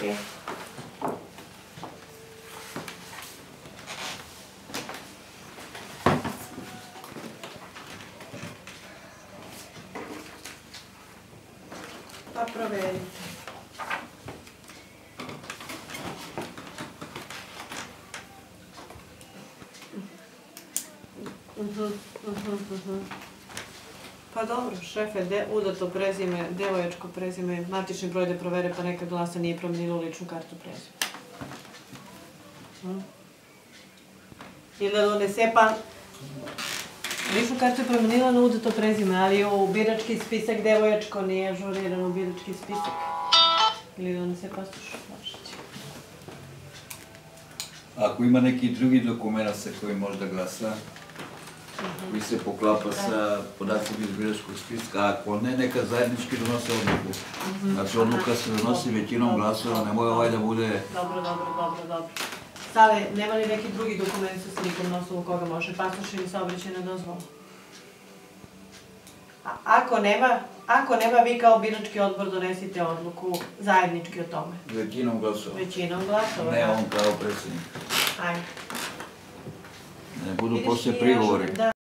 Okej. Pa proverite. Pa dobro, šefe, udato prezime, devojačko prezime, matični broj da provere pa neka glasa nije promenila ličnu kartu prezime. Ili da donese pa... Ličnu kartu je promenila na udato prezime, ali u birački spisak devojačko nije ažuriran u birački spisak. Ili donese pasoš važeći. Ako ima neki drugi dokument sa kojim može da glasa, koji se poklapa sa podacima iz biračkog spiska, a ako ne, neka zajednički donose odluku. Znači, odluka se donosi većinom glasova, nemoj ovaj da bude... Dobro. Sale, nema li neki drugi dokument sa slikom na osnovu koga može pasoš ili saobraćajna dozvola? Ako nema, vi kao birački odbor donesite odluku zajednički o tome. Većinom glasova. Većinom glasova, ne da. on kao predsjednik. Ajde. Ne budu posle prigovori.